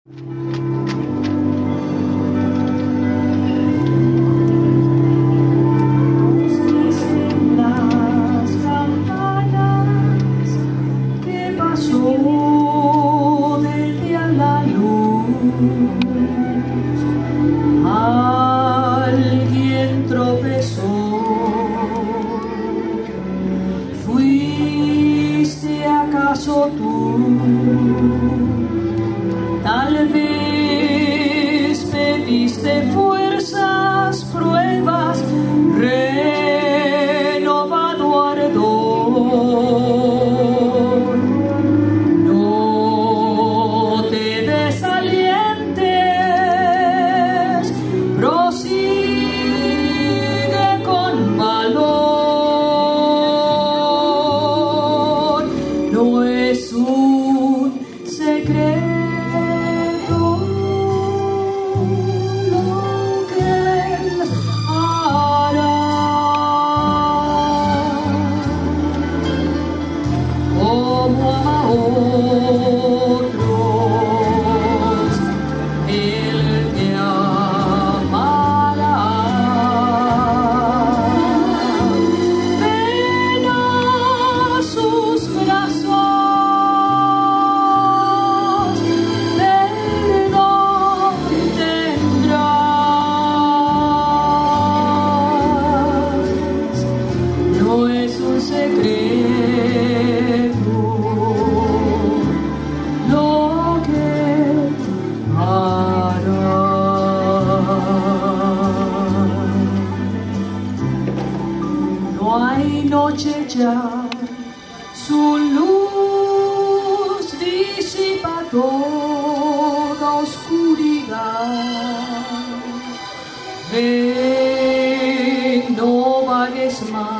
Alguien tropezó. ¿Fuiste acaso tú? Tal vez pediste fuerzas, pruebas, renovado ardor. No te desalientes, prosigue con valor. No es un secreto lo que Él hará. Como a otros, Él te amará. Ven a sus brazos, perdón tendrás. No es un secreto lo que hará. No hay noche ya, su luz disipa toda oscuridad. Ven, no vagues más.